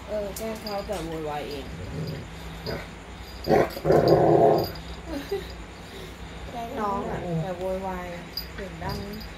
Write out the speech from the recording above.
แกล้งเขาแต่โวยวายเองแกล้งน้องอ่ะแต่โวยวายเสียงดัง